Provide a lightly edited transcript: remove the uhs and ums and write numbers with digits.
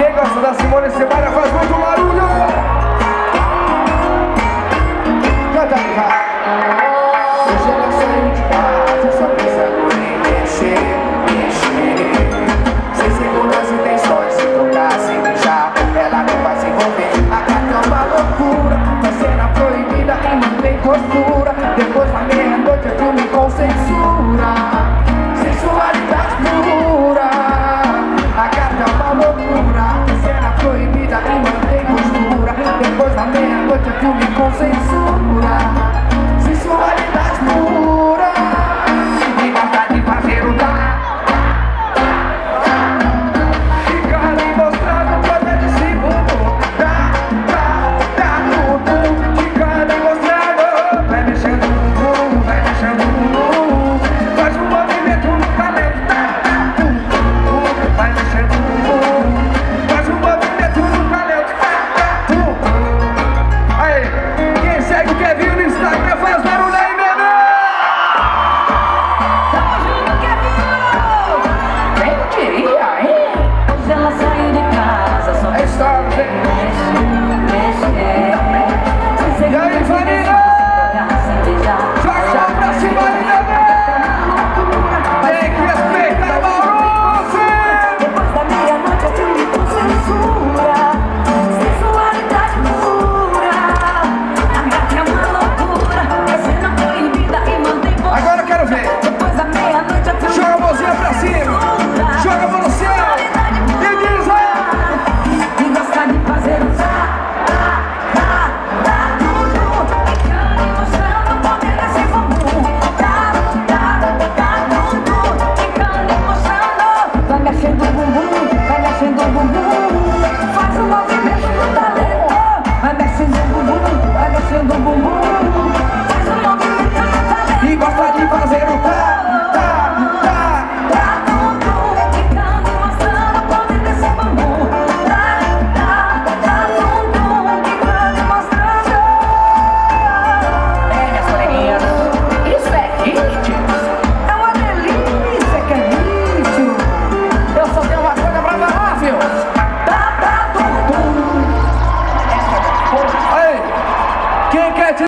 Quem gosta da Simone Simaria faz muito barulho. Canta aí, vai. Hoje ela saiu de casa, só pensando em mexer. Sem segundas intenções, se tocar, sem beijar, ela não vai se envolver. A gata é uma loucura, tá cena proibida e não tem postura.